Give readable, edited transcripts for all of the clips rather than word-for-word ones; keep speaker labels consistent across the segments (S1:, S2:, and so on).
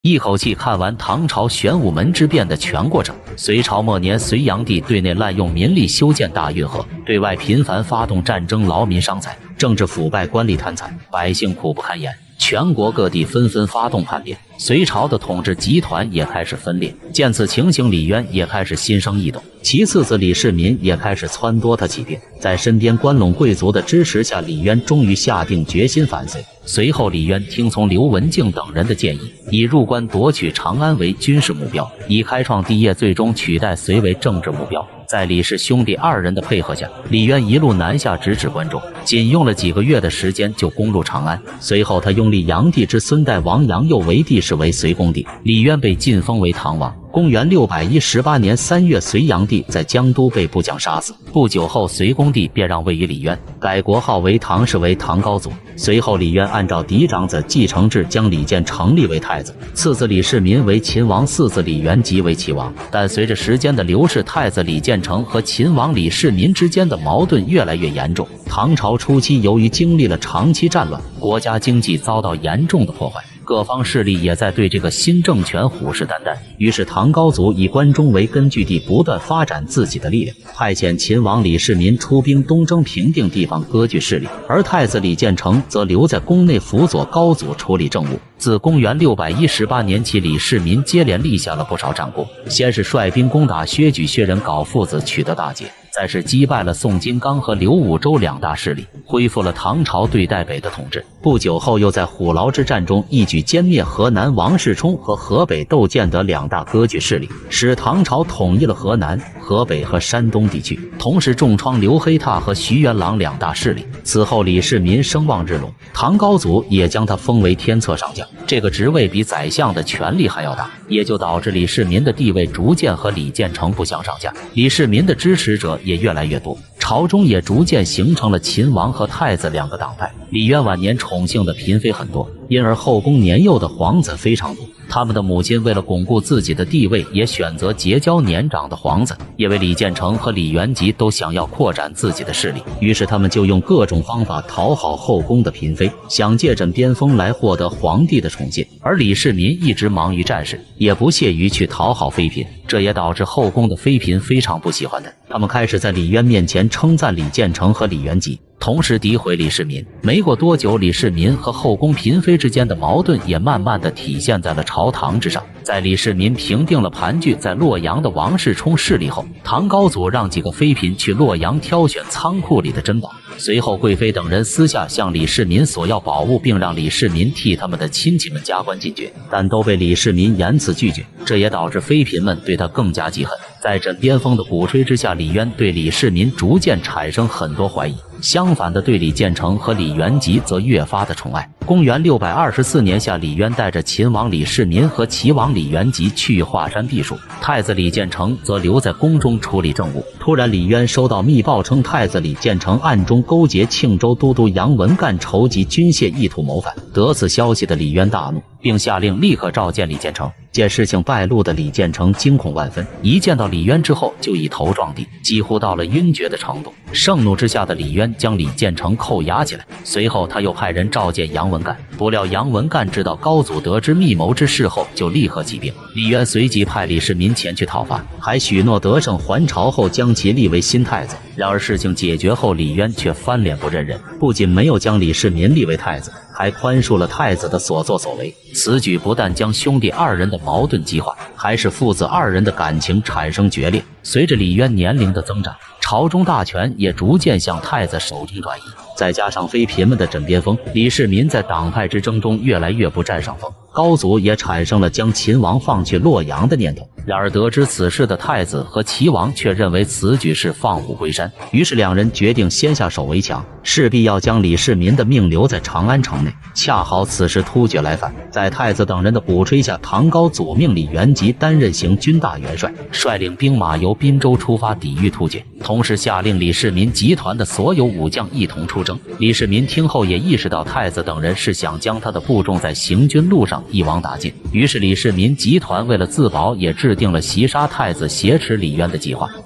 S1: 一口气看完唐朝玄武门之变的全过程。隋朝末年，隋炀帝对内滥用民力修建大运河，对外频繁发动战争，劳民伤财，政治腐败，官吏贪财，百姓苦不堪言。全国各地纷纷发动叛变，隋朝的统治集团也开始分裂。见此情形，李渊也开始心生异动，其次子李世民也开始撺掇他起兵。在身边关陇贵族的支持下，李渊终于下定决心反隋。随后，李渊听从刘文静等人的建议，以入关夺取长安为军事目标，以开创帝业最终取代隋为政治目标。在李氏兄弟二人的配合下，李渊一路南下直指关中，仅用了几个月的时间就攻入长安。随后他拥立炀帝之孙代王杨佑为帝室，为隋恭帝。李渊被晋封为唐王。公元618年3月，隋炀帝在江都被部将杀死。不久后，隋恭帝便让位于李渊，改国号为唐氏，为唐高祖。随后，李渊按照嫡长子继承制，将李建成立为太子，次子李世民为秦王，四子李元吉为齐王。但随着时间的流逝，太子李建成和秦王李世民之间的矛盾越来越严重。唐朝初期，由于经历了长期战乱，国家经济遭到严重的破坏，各方势力也在对这个新政权虎视眈眈。于是唐高祖以关中为根据地，不断发展自己的力量，派遣秦王李世民出兵东征，平定地方割据势力，而太子李建成则留在宫内辅佐高祖处理政务。自公元618年起，李世民接连立下了不少战功，先是率兵攻打薛举、薛仁镐父子，取得大捷，再是击败了宋金刚和刘武周两大势力，恢复了唐朝对代北的统治。不久后，又在虎牢之战中一举歼灭河南王世充和河北窦建德两大割据势力，使唐朝统一了河南、河北和山东地区，同时重创刘黑闼和徐元朗两大势力。此后，李世民声望日隆，唐高祖也将他封为天策上将，这个职位比宰相的权力还要大，也就导致李世民的地位逐渐和李建成不相上下。李世民的支持者也越来越多，朝中也逐渐形成了秦王和太子两个党派。李渊晚年宠幸的嫔妃很多，因而后宫年幼的皇子非常多。他们的母亲为了巩固自己的地位，也选择结交年长的皇子，因为李建成和李元吉都想要扩展自己的势力，于是他们就用各种方法讨好后宫的嫔妃，想借枕边风来获得皇帝的宠信。而李世民一直忙于战事，也不屑于去讨好妃嫔，这也导致后宫的妃嫔非常不喜欢他，他们开始在李渊面前称赞李建成和李元吉，同时诋毁李世民。没过多久，李世民和后宫嫔妃之间的矛盾也慢慢的体现在了朝堂之上。在李世民平定了盘踞在洛阳的王世充势力后，唐高祖让几个妃嫔去洛阳挑选仓库里的珍宝，随后贵妃等人私下向李世民索要宝物，并让李世民替他们的亲戚们加官进爵，但都被李世民严词拒绝，这也导致妃嫔们对他更加记恨。在枕边风的鼓吹之下，李渊对李世民逐渐产生很多怀疑，相反的，对李建成和李元吉则越发的宠爱。公元624年夏，李渊带着秦王李世民和齐王李元吉去华山避暑，太子李建成则留在宫中处理政务。突然，李渊收到密报称，太子李建成暗中勾结庆州都督杨文干，筹集军械，意图谋反。得此消息的李渊大怒，并下令立刻召见李建成。见事情败露的李建成惊恐万分，一见到李渊之后就一头撞地，几乎到了晕厥的程度。盛怒之下的李渊将李建成扣押起来，随后他又派人召见杨文干。不料杨文干知道高祖得知密谋之事后，就立刻起兵。李渊随即派李世民前去讨伐，还许诺得胜还朝后将其立为新太子。然而事情解决后，李渊却翻脸不认人，不仅没有将李世民立为太子，还宽恕了太子的所作所为。此举不但将兄弟二人的矛盾激化，还使父子二人的感情产生决裂。随着李渊年龄的增长，朝中大权也逐渐向太子手中转移，再加上妃嫔们的枕边风，李世民在党派之争中越来越不占上风。高祖也产生了将秦王放去洛阳的念头。然而得知此事的太子和齐王却认为此举是放虎归山，于是两人决定先下手为强，势必要将李世民的命留在长安城内。恰好此时突厥来犯，在太子等人的鼓吹下，唐高祖命李元吉担任行军大元帅，率领兵马由滨州出发抵御突厥，同时下令李世民集团的所有武将一同出征。李世民听后也意识到太子等人是想将他的部众在行军路上一网打尽，于是李世民集团为了自保，也制定了袭杀太子挟持李渊的计划。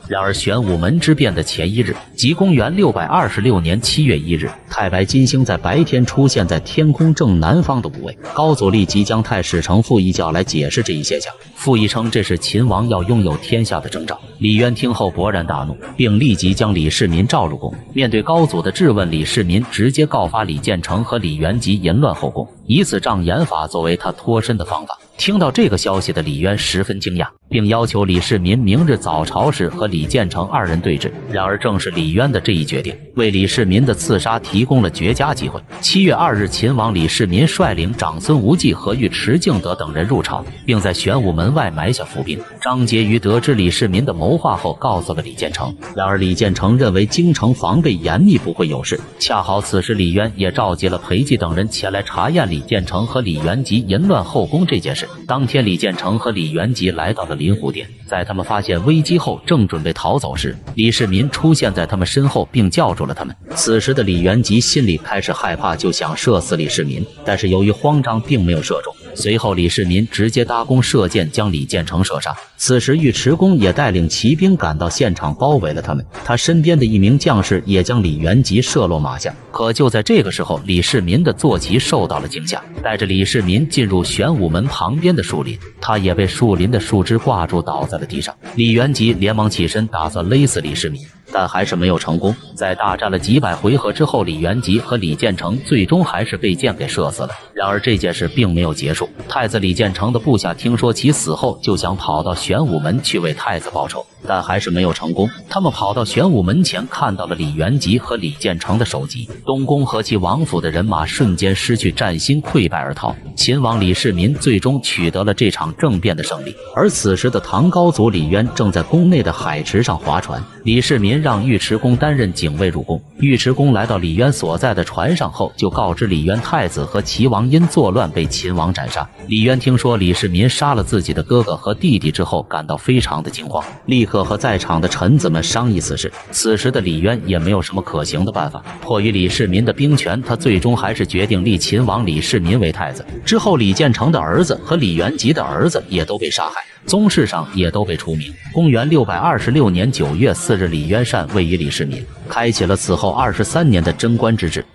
S1: 然而玄武门之变的前一日，即公元626年7月1日，太白金星在白天出现在天空正南方的五位。高祖立即将太史丞傅仪叫来解释这一现象。傅仪称这是秦王要拥有天下的征兆。李渊听后勃然大怒，并立即将李世民召入宫。面对高祖的质问，李世民直接告发李建成和李元吉淫乱后宫，以此障眼法作为他脱身的方法。听到这个消息的李渊十分惊讶，并要求李世民明日早朝时和李建成二人对峙。然而正是李渊的这一决定，为李世民的刺杀提供了绝佳机会。7月2日，秦王李世民率领长孙无忌和尉迟敬德等人入朝，并在玄武门外埋下伏兵。张婕妤得知李世民的谋划后，告诉了李建成。然而李建成认为京城防备严密，不会有事。恰好此时李渊也召集了裴寂等人前来查验李建成和李元吉淫乱后宫这件事。当天，李建成和李元吉来到了临湖殿，在他们发现危机后，正准备逃走时，李世民出现在他们身后，并叫住了他们。此时的李元吉心里开始害怕，就想射死李世民，但是由于慌张，并没有射中。随后李世民直接搭弓射箭，将李建成射杀。此时尉迟恭也带领骑兵赶到现场，包围了他们。他身边的一名将士也将李元吉射落马下。可就在这个时候，李世民的坐骑受到了惊吓，带着李世民进入玄武门旁边的树林，他也被树林的树枝挂住，倒在了地上。李元吉连忙起身，打算勒死李世民，但还是没有成功。在大战了几百回合之后，李元吉和李建成最终还是被箭给射死了。然而这件事并没有结束，太子李建成的部下听说其死后，就想跑到玄武门去为太子报仇，但还是没有成功。他们跑到玄武门前，看到了李元吉和李建成的首级，东宫和其王府的人马瞬间失去战心，溃败而逃。秦王李世民最终取得了这场政变的胜利。而此时的唐高祖李渊正在宫内的海池上划船，李世民让尉迟恭担任警卫入宫。尉迟恭来到李渊所在的船上后，就告知李渊太子和齐王因作乱被秦王斩杀。李渊听说李世民杀了自己的哥哥和弟弟之后，感到非常的惊慌，立刻和在场的臣子们商议此事。此时的李渊也没有什么可行的办法，迫于李世民的兵权，他最终还是决定立秦王李世民为太子。之后李建成的儿子和李元吉的儿子也都被杀害，宗室上也都被除名。公元626年9月4日，李渊禅位于李世民，开启了此后23年的贞观之治。